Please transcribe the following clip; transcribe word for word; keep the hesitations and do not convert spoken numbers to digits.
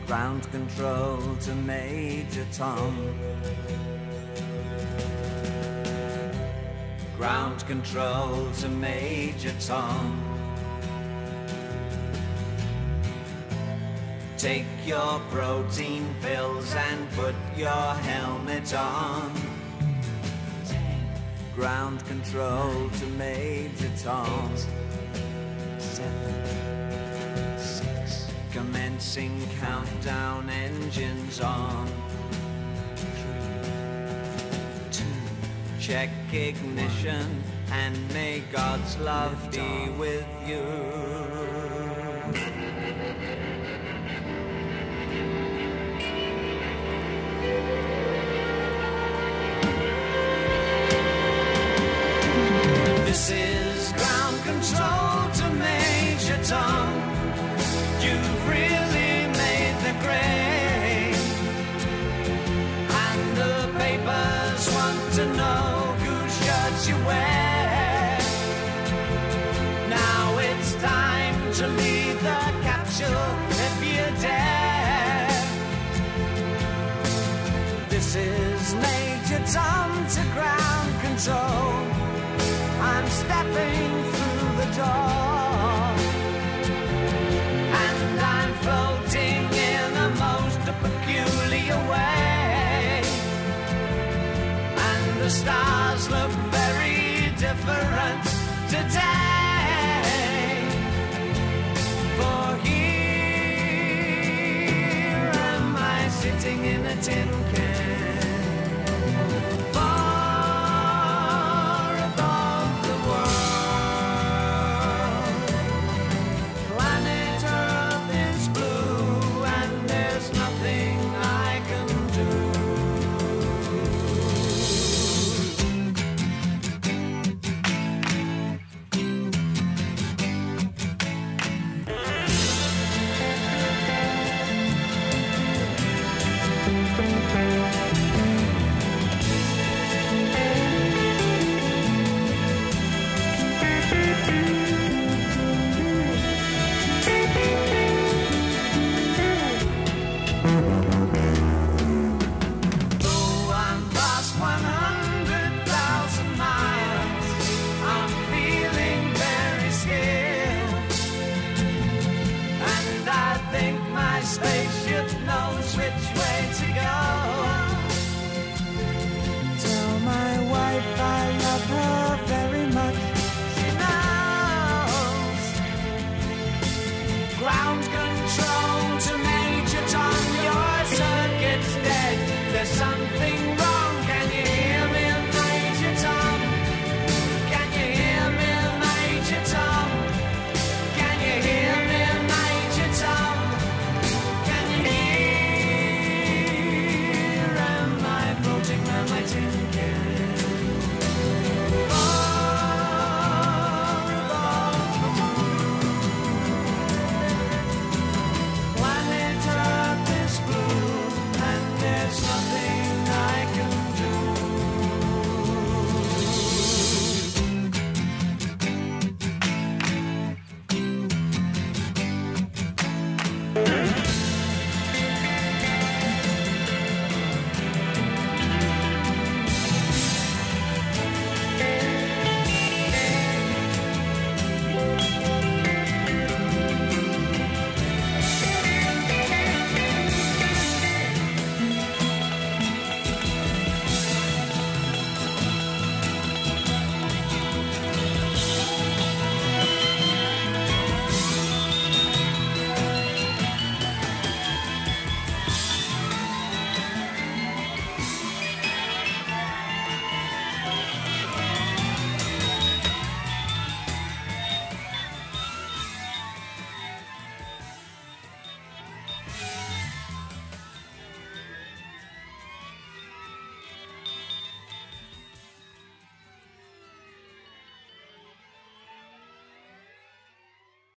Ground control to Major Tom. Ground control to Major Tom. Take your protein pills and put your helmet on. Ground control to Major Tom. Seven, six. Commencing countdown, engines on. Three, two. Check ignition and may God's love be with you. This is ground control to Major Tom. You've really made the grade, and the papers want to know whose shirts you wear. Now it's time to leave the capsule if you dare. This is Major Tom to ground control. I'm stepping through the door, and I'm floating in a most peculiar way, and the stars look very different today. For here am I sitting in a tin can. Spaceship